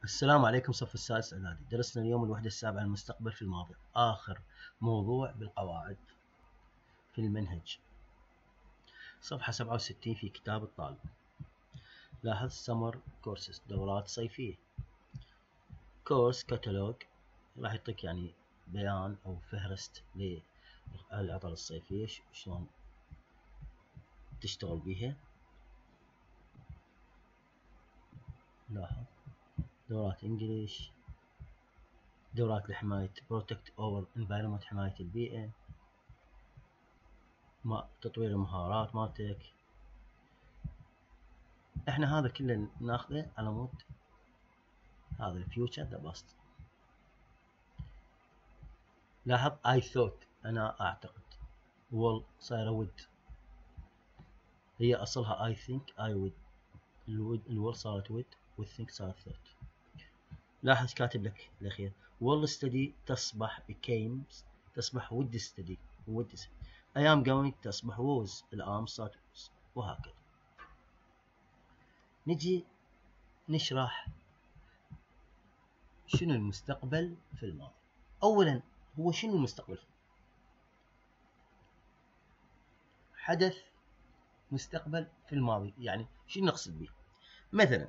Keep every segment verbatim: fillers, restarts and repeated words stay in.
السلام عليكم. صف السادس إعدادي. درسنا اليوم الوحدة السابعة المستقبل في الماضي، آخر موضوع بالقواعد في المنهج، صفحة سبعة وستين في كتاب الطالب. لاحظ سمر كورسز، دورات صيفية. كورس كتالوج راح يعطيك يعني بيان أو فهرست للعطل الصيفية شلون تشتغل بيها. لاحظ دورات انجليش، دورات لحماية بروتكت اوفر انفايرمنت، حماية البيئة، ما تطوير المهارات مالتك. احنا هذا كله ناخذه على مود هذا الفيوتشر ذا باست. لاحظ I thought أنا أعتقد، will صايرة would، هي أصلها I think I would، الول صارت would والthink صارت thought. لاحظ كاتب لك الأخير will study تصبح became تصبح would study would study. I am going تصبح was، الآن صارت was، وهكذا. نجي نشرح شنو المستقبل في الماضي. أولا هو شنو المستقبل؟ حدث مستقبل في الماضي يعني شنو نقصد به؟ مثلا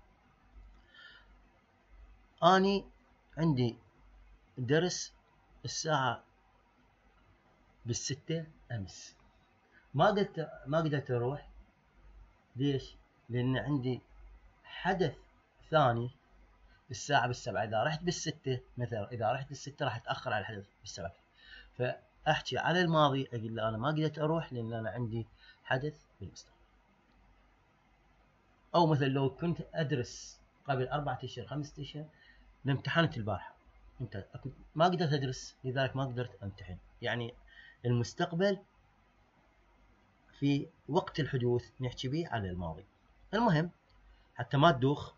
أني عندي درس الساعة بالستة أمس، ما قدرت ما قدرت أروح. ليش؟ لأن عندي حدث ثاني الساعة بالسبعة. إذا رحت بالستة مثلا، إذا رحت بالستة راح أتأخر على الحدث بالسبعة، فأحكي على الماضي أقول له أنا ما قدرت أروح لأن أنا عندي حدث بالمستقبل. أو مثلا لو كنت أدرس قبل أربعة أشهر خمسة أشهر لامتحنت البارحة، أنت ما قدرت أدرس لذلك ما قدرت أمتحن. يعني المستقبل في وقت الحدوث نحكي به على الماضي. المهم حتى ما تدوخ،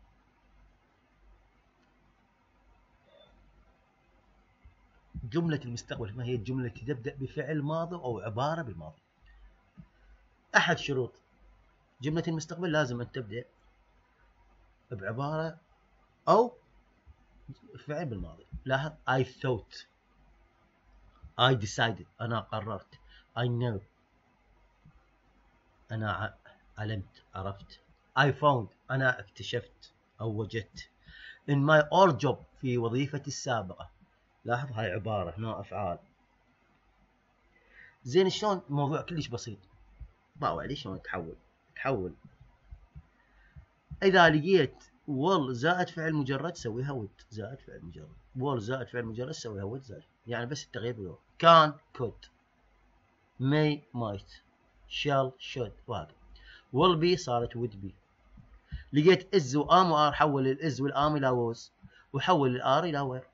جملة المستقبل ما هي الجملة التي تبدأ بفعل ماضي أو عبارة بالماضي. أحد شروط جملة المستقبل لازم أن تبدأ بعبارة أو فعل بالماضي. لاحظ I thought، I decided أنا قررت، I know أنا علمت عرفت، I found أنا اكتشفت أو وجدت، in my old job في وظيفتي السابقة. لاحظ هاي عبارة هنا أفعال. زين شلون الموضوع كلش بسيط. باو علي شلون تحول تحول إذا لقيت will زائد فعل مجرد سويها would زائد فعل مجرد، will زائد فعل مجرد سويها would زائد، يعني بس التغيير بالو. can could، may might، shall should، وهذا. will be صارت would be. لقيت is و am و are، حول الإز والآم إلى was وحول الآر إلى were.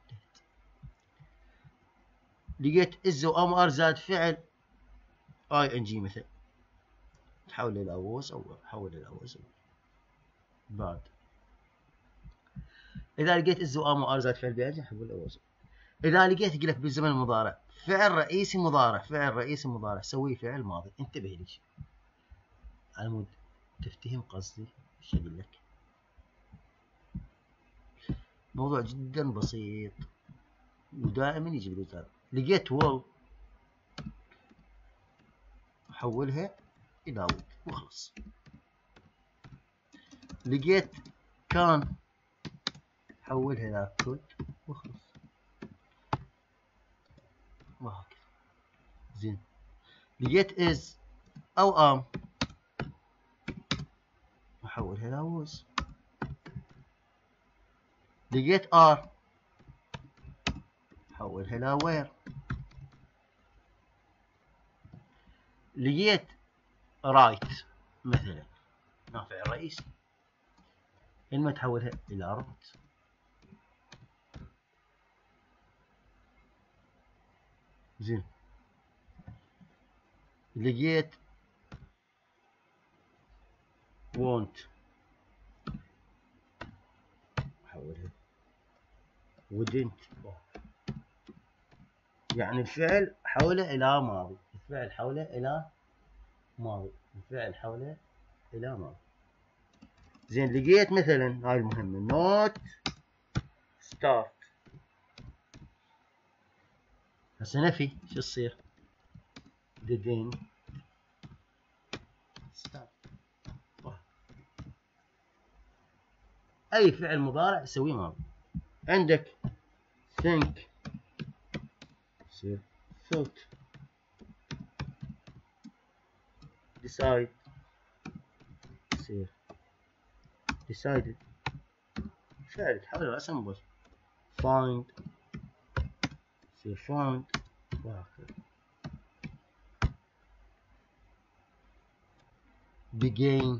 لقيت is و am و are زاد فعل ing مثل، تحول إلى was أو حول إلى was بعد. إذا لقيت is و am و are زاد فعل بيجي حول إلى was. إذا لقيت يقول لك بالزمن المضارع فعل رئيسي مضارع، فعل رئيسي مضارع سوي فعل ماضي. انتبه ليش على مود تفتهم قصدي ايش اقول لك. موضوع جدا بسيط ودائما يجي بالوزارة. لقيت will حولها إلى would وخلص. لقيت كان حولها إلى could وخلص، وهكذا. زين لقيت is أو am أحولها إلى was. لقيت are حولها إلى were. لقيت right مثلا نافع الرئيسي، إنما تحولها إلى wrote. زين لقيت want حولها wouldn't، يعني الفعل حوله إلى ماضي، الفعل حوله إلى ماضي، الفعل حوله إلى ماضي. زين لقيت مثلا هاي المهمة نوت ستارت، هسه نفي شو تصير؟ didn't start. اي فعل مضارع سويه ماضي. عندك think يصير thought، decide يصير decided، فعل تحول الى اسم بس. find يصير found، وهكذا. begin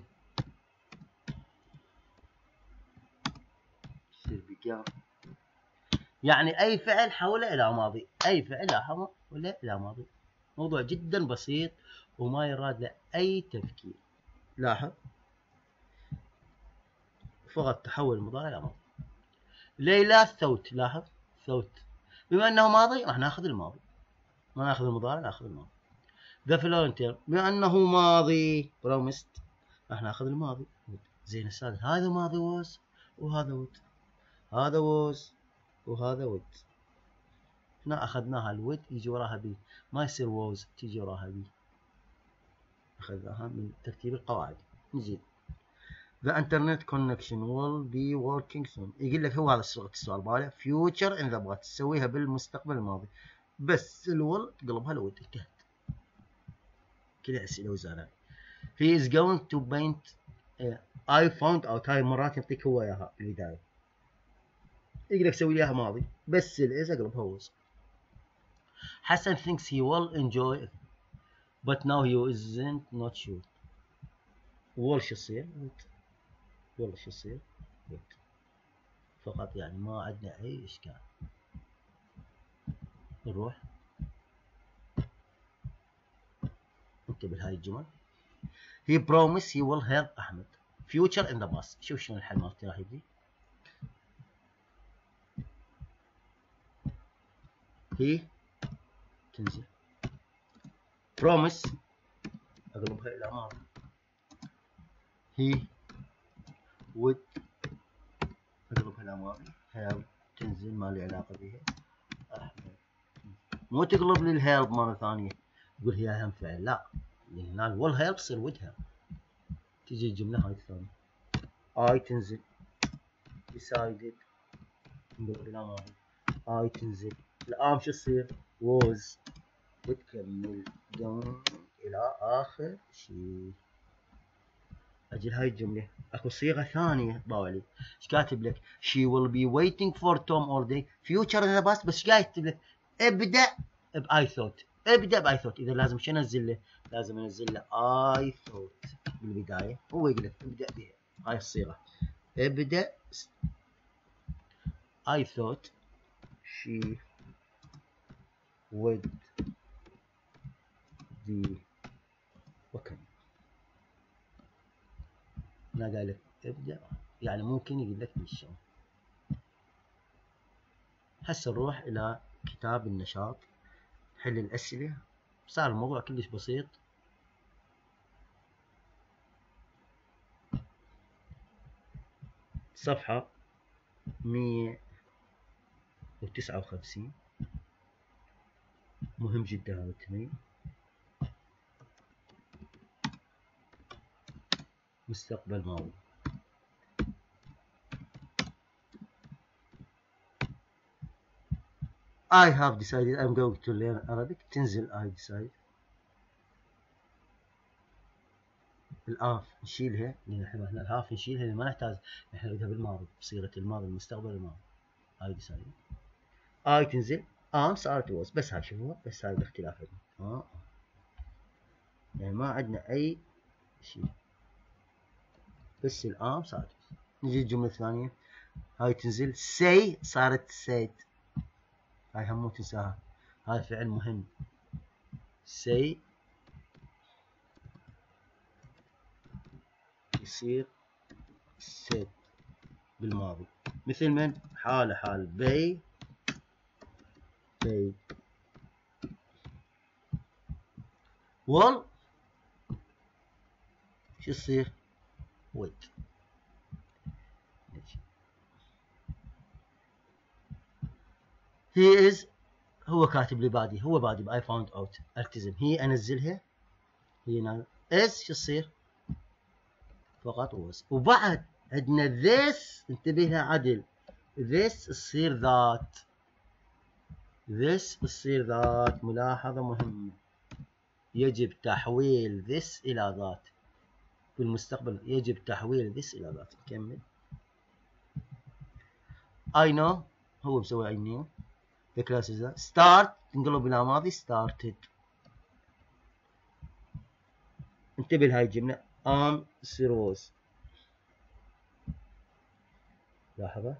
يصير began. يعني اي فعل حوله الى ماضي، اي فعل حوله الى ماضي. موضوع جدا بسيط وما يراد له اي تفكير. لاحظ فقط تحول المضارع الى ماضي. ليلى ثوت، لاحظ ثوت، بما انه ماضي راح ناخذ الماضي، ما ناخذ المضارع ناخذ الماضي. ذا فلورنتير بما انه ماضي بروميست راح ناخذ الماضي. زين استاذ هذا ماضي ووز وهذا ود، هذا ووز وهذا ود، هنا اخذناها الود يجي وراها بي، ما يصير ووز تيجي وراها بي، اخذناها من ترتيب القواعد. نزيد The internet connection will be working soon. يقول لك هو هذا صيغة السؤال ماله future in the past، تسويها بالمستقبل الماضي، بس الول تقلبها لود، انتهت. كذا أسئلة وزارة. He is going to paint uh, I found out. هاي مرات يعطيك هو اياها بالبداية، يقول لك سوي لي اياها ماضي بس الاز اقلبها وز. حسن thinks he will enjoy it but now he isn't not sure. will شو يصير؟ والله شو يصير؟ فقط يعني ما عندنا اي اشكال. نروح انتبه لهاي الجمل. He promised he will help أحمد. Future in the past. شوف شلون الحل مالتي راح يجي. He تنزل. Promise أقلبها إلى ماضي. He would أقلبها إلى ماضي. Help تنزل ما لي علاقة بها. أحمد مو تقلب لي الهيلب مرة ثانية تقول هي أهم فعل، لا، لأن هنا will help تصير would help. تجي الجملة هاي الثانية. I تنزل. Decided نقلب إلى ماضي. I تنزل. الآن شو يصير؟ was وتكمل دون إلى آخر شيء. أجل هاي الجملة أكو صيغة ثانية باولي، إيش كاتب لك؟ she will be waiting for Tom all day. future in the past، بس إيش كاتب لك؟ ابدأ ب I thought، ابدأ ب I thought. إذا لازم شو أنزل له؟ لازم أنزل له I thought بالبداية، هو يقول لك ابدأ بها هاي الصيغة، ابدأ I thought she would be وكمل. هنا قال لك ابدأ، يعني ممكن يقول لك بالشون. هسه نروح إلى كتاب النشاط، حل الأسئلة. صار الموضوع كلش بسيط. صفحة مية وتسعة وخمسين، مهم جدا هذا التمرين. مستقبل ماضي. I have decided I'm going to learn Arabic. تنزل I decide. الآف نشيلها لأن احنا الهاف نشيلها لأن ما نحتاج، احنا نريدها بالماضي بصيغة الماضي المستقبل الماضي. I decide. I تنزل am صارت was، بس هاي شوفوها، بس هاي الاختلاف عندنا. اه يعني ما عندنا أي شيء، بس الآم صارت. نجي الجملة الثانية هاي تنزل say صارت said، هاي هم مو تنساها، هاي فعل مهم. say يصير said بالماضي، مثل من حال حال bay paid. will شو يصير would. he is هو كاتب لي بادي، هو بادي ب I found out التزم. هي انزلها، هي نا... is شو تصير؟ فقط was. وبعد عندنا this، انتبه لها عدل، this تصير that، this تصير that. ملاحظة مهمة، يجب تحويل this إلى that في المستقبل، يجب تحويل this إلى that. نكمل. I know هو مسوي I knew. the class is that. start تنقلب إلى ماضي started. انتبه لهاي الجملة am تصير was. لاحظة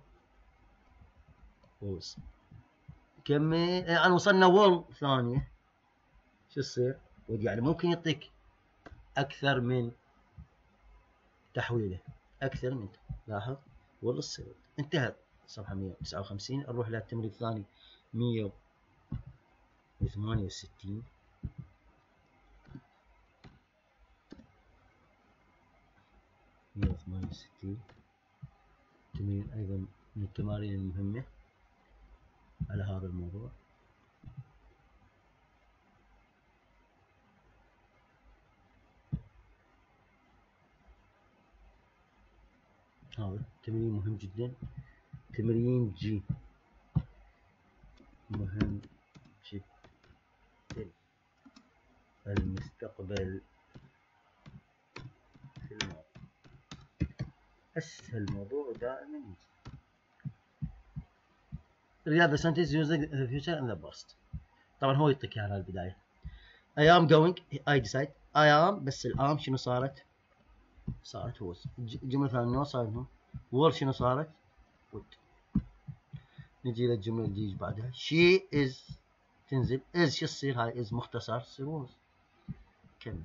was. كمل. يعني وصلنا will ثانية، شو تصير؟ يعني ممكن يعطيك أكثر من تحويله، أكثر من. لاحظ will تصير. انتهت صفحة مئة وتسعة وخمسين. نروح للتمرين الثاني مئة وثمانية وستين. مئة وثمانية وستين تمرين أيضا من التمارين المهمة على هذا الموضوع. هذا تمرين مهم جدا، تمرين جي مهم جدا. المستقبل في الماضي أسهل موضوع دائما يجي. رياض the sentence using the future and the past. طبعا هو يعطيك على البداية. I am going I decide I am، بس الآم شنو صارت؟ صارت was. الجملة الثانية صارت هو will، شنو صارت؟ would. نجي للجملة اللي تجي بعدها she is تنزل is، شو تصير؟ هاي is مختصر تصير was. كمل.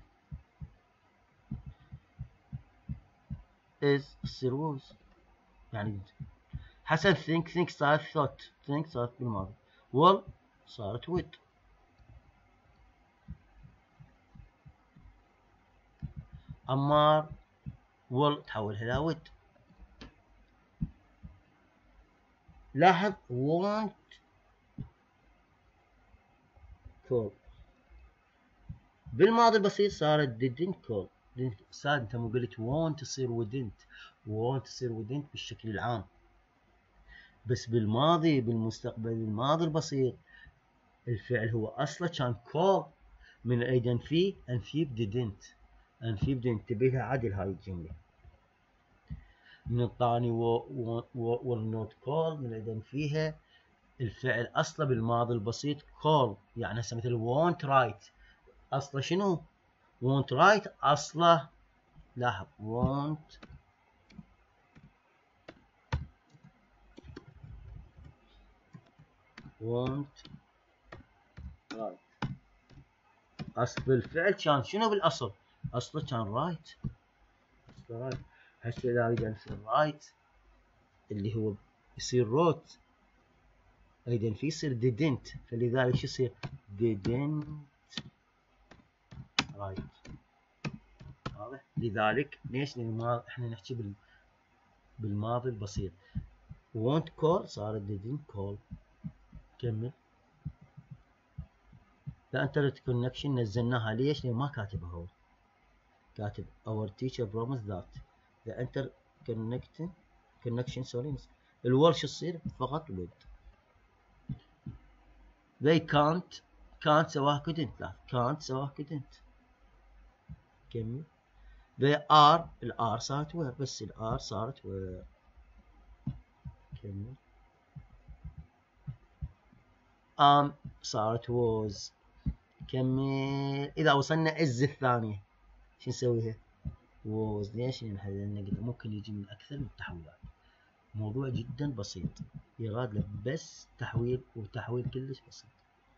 is تصير was يعني حسن think think صارت thought think صارت بالماضي. will صارت would. عمار will تحولها إلى would. لاحظ want call بالماضي البسيط صارت didn't call. صار انت مو قلت want تصير wouldn't، want تصير wouldn't بالشكل العام، بس بالماضي بالمستقبل الماضي البسيط الفعل هو اصلا كان call من ايضا في انفي didn't انفي didn't. انتبه عدل هاي الجمله من الثاني will not call من ايضا فيها الفعل اصلا بالماضي البسيط call. يعني هسه مثل want write اصلا شنو؟ want write اصله. لاحظ want want write اصل الفعل كان شنو بالأصل؟ اصله كان رايت، اصله رايت. هسه اذا اريد انفي رايت اللي هو يصير روت، ايضا في يصير didn't، فلذلك شو يصير؟ didn't رايت. واضح؟ لذلك ليش؟ لان احنا نحكي بال بالماضي البسيط won't call صارت didn't call. كمل. لا انترنت كونكشن نزلناها ليش؟ لان ما كاتبها هو، كاتب our teacher promised that the interconnection connection sorry. الور شو تصير؟ فقط would. they can't can't سواها couldn't. لا can't سواها couldn't. كمل. they are الار صارت were، بس الار صارت were. كمل. am صارت was. كمل. اذا وصلنا is الثانية شو نسويها؟ was. ليش؟ لان قلنا ممكن يجي من اكثر من التحويلات. موضوع جدا بسيط يراد له بس تحويل، وتحويل كلش بسيط.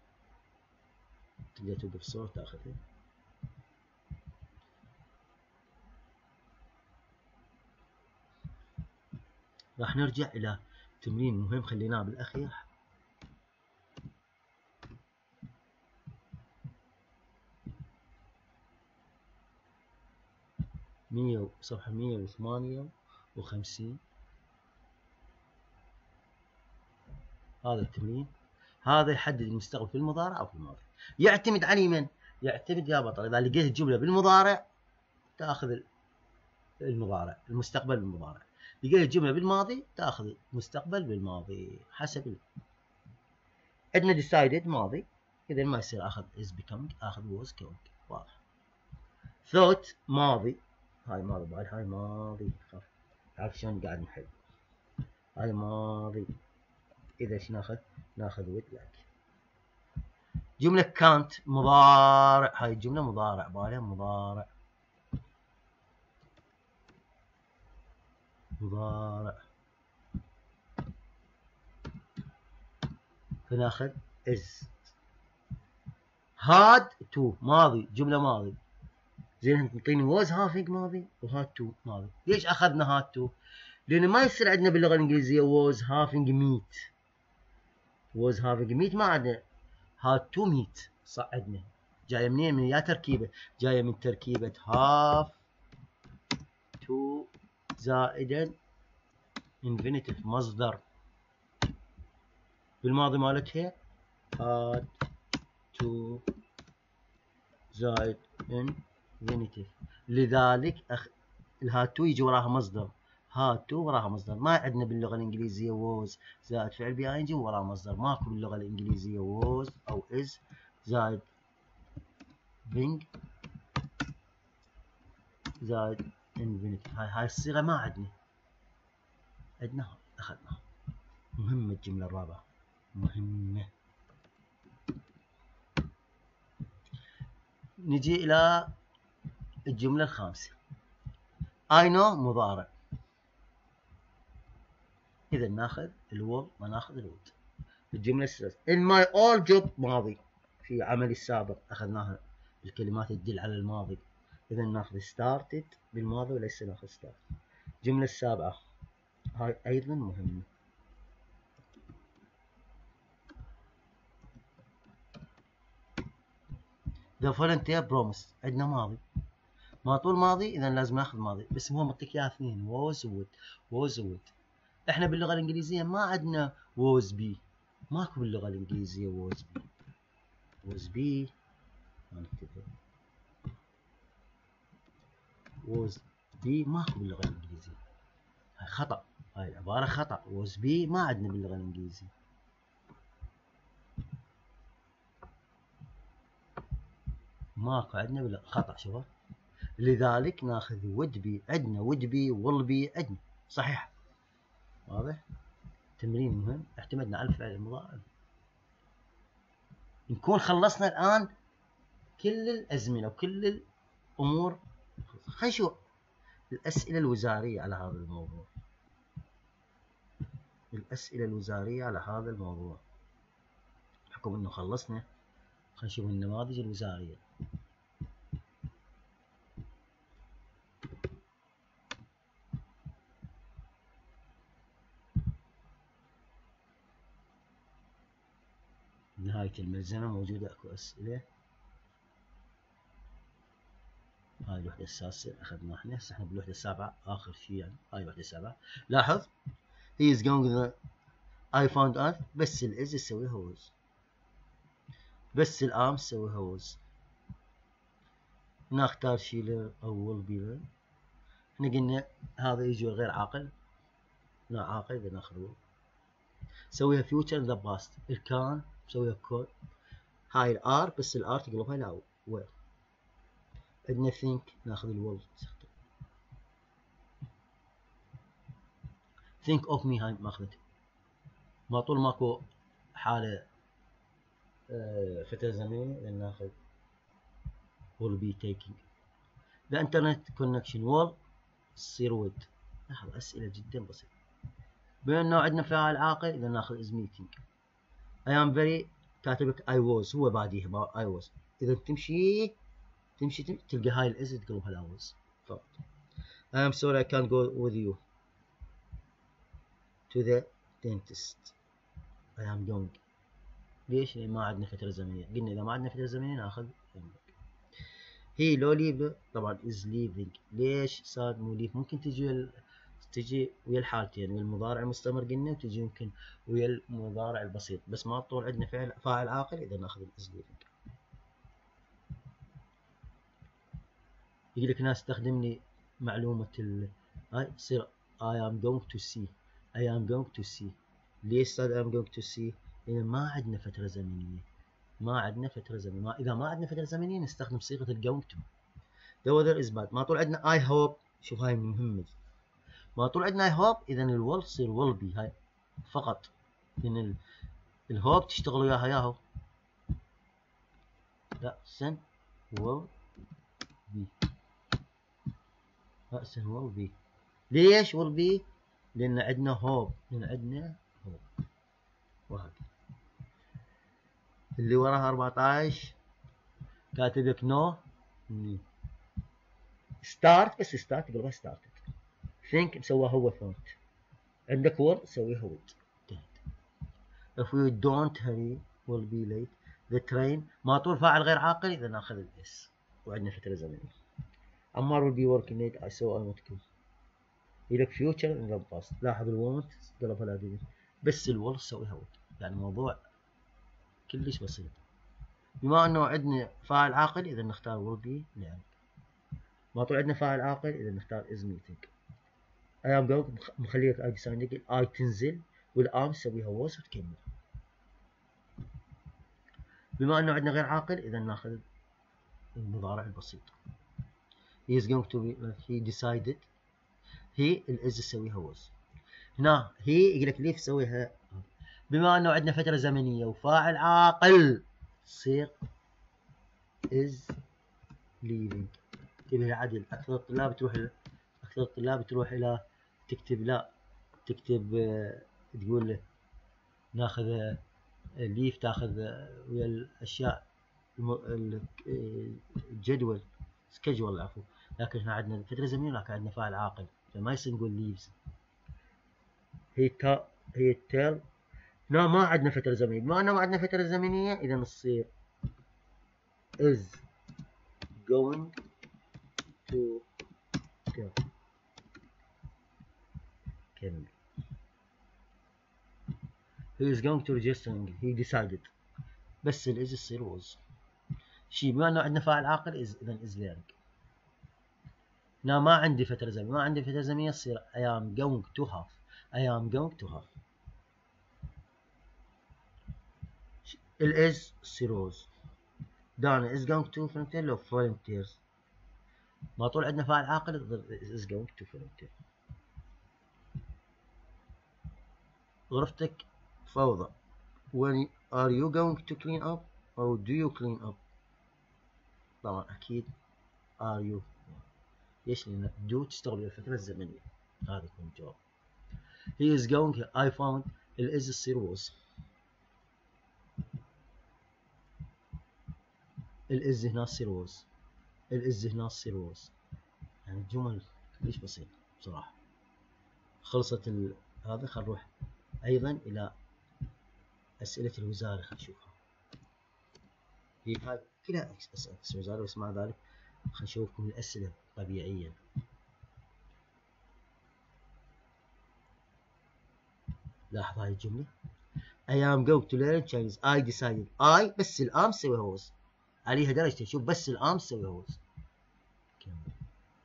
تقدر توقف الصورة تاخذها. راح نرجع الى تمرين مهم خليناه بالاخير. مية صفحة مية وثمانية وخمسين. هذا التمرين هذا يحدد المستقبل في المضارع أو في الماضي. يعتمد على من؟ يعتمد يا بطل إذا لقيت الجملة بالمضارع تأخذ المضارع المستقبل بالمضارع، لقيت الجملة بالماضي تأخذ المستقبل بالماضي حسب ال... عندنا decided ماضي، إذا ما يصير آخذ is becoming، آخذ was going. واضح. thought ماضي، هاي ماضي بعد، هاي ماضي، خف تعرف شلون قاعد نحل، هاي ماضي. إذا ايش ناخذ؟ ناخذ would like. جملة كانت مضارع، هاي الجملة مضارع بالها مضارع مضارع، فناخذ is. had to ماضي، جملة ماضي، زين انت تعطيني was having ماضي و had to ماضي. ليش اخذنا had to؟ لان ما يصير عندنا باللغة الانجليزية was having meat، was having meat ما عندنا، had to meet صح عندنا. جاية منين؟ من يا تركيبة، جاية من تركيبة have to زائدا infinitive مصدر، بالماضي مالتها had to زائد infinitive، لذلك أخ... الهاد تو يجي وراها مصدر، هاد تو وراها مصدر. ما عندنا باللغة الإنجليزية was زائد فعل بي ان جي وراها مصدر، ماكو باللغة الإنجليزية was أو is زائد being زائد infinitive. هاي هاي الصيغة ما عندنا، عندنا أخذناها. مهمة الجملة الرابعة، مهمة. نجي إلى الجملة الخامسة. I know مضارع، إذا ناخذ الوض ما ناخذ الود. الجملة السادسة in my old job ماضي، في عملي السابق أخذناها الكلمات تدل على الماضي، إذا ناخذ started بالماضي وليس ناخذ start. الجملة السابعة هاي أيضا مهمة. the volunteer promised، عندنا ماضي، ما طول ماضي إذا لازم ناخذ ماضي، بس هو مطيك إياه اثنين was would was would. إحنا باللغة الإنجليزية ما عندنا was be، ماكو باللغة الإنجليزية was be. was be ما نكتبها was be ماكو باللغة الإنجليزية، هاي خطأ، هاي العبارة خطأ. was be ما عندنا باللغة الإنجليزية، ماكو عندنا باللغة، خطأ شباب. لذلك ناخذ would be، عندنا would be will be عندنا صحيح. واضح؟ تمرين مهم، اعتمدنا على الفعل المضارع. نكون خلصنا الآن كل الأزمنة وكل الأمور. خلينا نشوف الأسئلة الوزارية على هذا الموضوع، الأسئلة الوزارية على هذا الموضوع، بحكم أنه خلصنا خلينا نشوف النماذج الوزارية. نهاية الملزمة موجودة اكو أسئلة. هاي الوحدة السادسة أخذنا احنا، هسه احنا بالوحدة السابعة آخر شيء يعني. هاي الوحدة السابعة، لاحظ he is going the I found out، بس الإز تسويها was، بس الآم تسويها was. نختار شيء أو will be. احنا قلنا هذا يجي غير عاقل، لا عاقل إذا ناخذ will. سويها future in the past، الكان سويها could. هاي الار بس الار تقلبها لا will. عندنا think ناخذ الول. think of me هاي ماخذتها، ما طول ماكو حالة اه فترة زمنية لأن ناخذ will be taking. the internet connection will تصير would. لاحظ أسئلة جدا بسيطة. بما أنه عندنا فاعل عاقل إذا ناخذ is meeting. I am very كاتبك I was، هو باديها I was. إذا تمشي تمشي, تمشي تلقى هاي الإز تقلبها لا was فقط. I am sorry I can't go with you to the dentist. I am going. ليش؟ لأن ما عندنا فترة زمنية، قلنا إذا ما عندنا فترة زمنية ناخذ هي لو leave طبعا is leaving. ليش صار مو leave؟ ممكن تجي تجي ويا الحالتين، ويا المضارع المستمر قلنا، وتجي يمكن ويا المضارع البسيط، بس ما طول عندنا فعل فاعل عاقل إذا ناخذ الإز ليفينج. يقول لك ناس استخدم لي معلومة ال هاي تصير I am going to see I am going to see. ليش صار I am going to see؟ لأن ما عندنا فترة زمنية، ما عندنا فترة زمنية. ما إذا ما عندنا فترة زمنية نستخدم صيغة ال going to. the weather is bad. ما طول عندنا I hope. شوف هاي مهمة. ما طول عندنا I hope إذا ال will تصير will be هاي فقط، لأن ال ال hope تشتغل وياها ياهو. لا سن will be. لا سن will be. ليش will be؟ لأن عندنا hope، لأن عندنا hope. وهكذا. اللي وراها أربعتاش كاتب لك no start، بس start قبلها started. think مسوى هو thought. عندك will سوي هو. if we don't hurry will be late. the train ما طول فاعل غير عاقل إذا ناخذ الاس وعندنا فترة زمنية. عمار will be working late I saw I want to. يلك future نقلب past. لاحظ ال want قلبها لا دي، بس ال will سويها would. يعني موضوع كلش بسيط. بما انه عندنا فاعل عاقل اذا نختار will be نعم. ما طول عندنا فاعل عاقل اذا نختار is meeting. I am going مخليك I decided I تنزل والام نسويها was وتكمل. بما انه عندنا غير عاقل اذا ناخذ المضارع البسيط. he is going to be he decided. he is نسويها was. هنا he يقول لك ليش تسويها؟ بما انه عندنا فتره زمنيه وفاعل عاقل تصير is leaving. تبي عدل. اكثر الطلاب تروح اكثر الطلاب تروح الى تكتب لا تكتب تقول له ناخذ ليف، تاخذ ويا الاشياء الجدول سكجول عفوا، لكن احنا عندنا فتره زمنيه لكن عندنا فاعل عاقل فما يصير نقول ليفز. هي تا هي تيل. لا ما عندنا فتره زمنيه. بما انه ما عندنا فتره زمنيه اذا نصير is going to tell. كمل. he is going to register. he decided. بس ال is تصير was. شيء بما انه عندنا فاعل عاقل is اذا is learning. هنا ما عندي فترة زمنية، ما عندي فترة زمنية تصير I am going to have. I am going to have. ال is تصير was. دانا is going to volunteer لو volunteers. ما طول عندنا فاعل عاقل is going to volunteer. غرفتك فوضى. when are you going to clean up أو do you clean up؟ طبعا أكيد are you. ليش؟ لأن do تشتغل بالفترة الزمنية. هذا يكون الجواب. he is going. I found. ال is تصير was. ال is هنا تصير was. ال is هنا تصير was. يعني الجمل ليش بسيط بصراحة. خلصت ال... هذا. خل نروح أيضا إلى أسئلة الوزارة. خل نشوفها. هي هاي كلها أسئلة الوزارة، بس مع ذلك خل نشوفكم الأسئلة طبيعيا. لاحظ هاي الجملة. I am going to learn Chinese. I decided. I بس الآم سويها was. عليها درجتين. شوف بس الآم سويها was. كمل.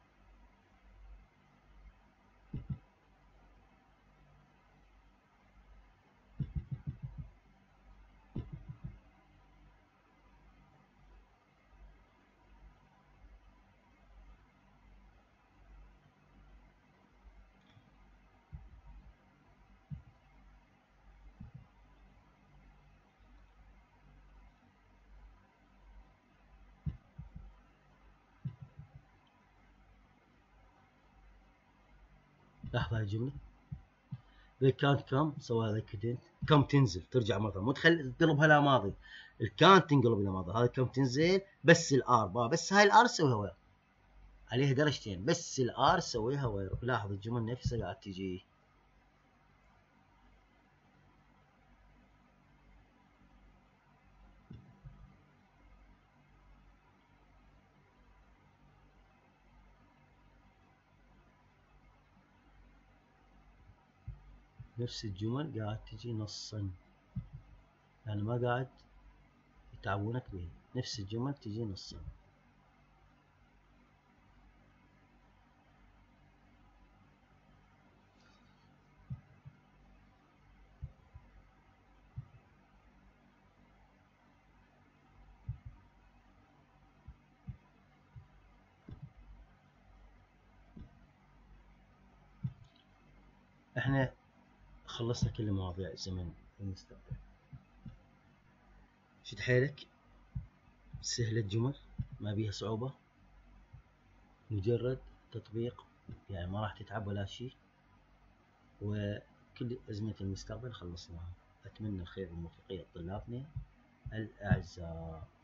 لاحظ هاي الجملة. they can't come سوى they couldn't. come تنزل ترجع مرة، مو تخلي تقلبها لا ماضي. الكانت تنقلب إلى ماضي. هذا come تنزل بس الآر با بس هاي الآر سويها وير. عليها درجتين بس الآر سويها وير. لاحظ الجمل نفسها قاعد تجي. نفس الجمل قاعد تجي نصا، يعني ما قاعد يتعبونك بها، نفس الجمل تجي نصا. احنا خلصنا كل مواضيع الزمن المستقبل. شد حيلك، سهلة الجمل ما بيها صعوبة، مجرد تطبيق، يعني ما راح تتعب ولا شيء، وكل أزمة المستقبل خلصناها. أتمنى الخير والموفقية لطلابنا الأعزاء.